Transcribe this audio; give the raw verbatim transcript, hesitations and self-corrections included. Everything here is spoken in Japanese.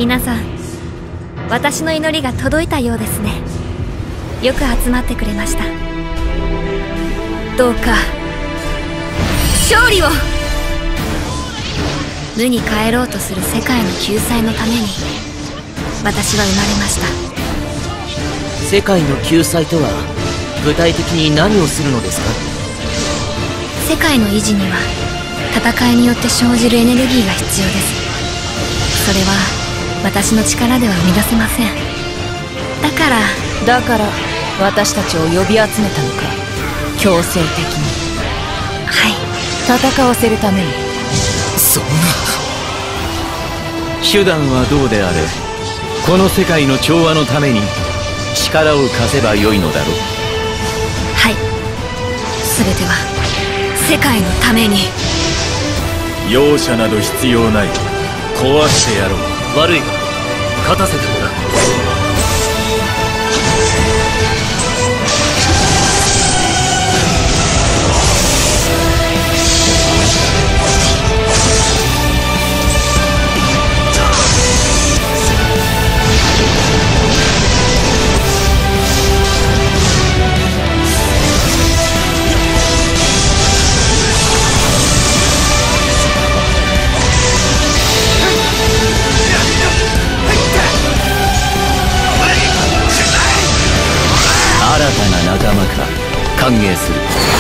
皆さん、私の祈りが届いたようですね。よく集まってくれました。どうか勝利を。無に帰ろうとする世界の救済のために私は生まれました。 世界の救済とは具体的に何をするのですか？ 世界の維持には戦いによって生じるエネルギーが必要です。それは私の力では生み出せません。だからだから私たちを呼び集めたのか。強制的に。 はい、 戦わせるために。 そんな。手段はどうであれ、この世界の調和のために力を貸せばよいのだろう。 はい、全ては世界のために。 容赦など必要ない。壊してやろう。悪いが勝たせてもらう。新たな仲間か歓迎する。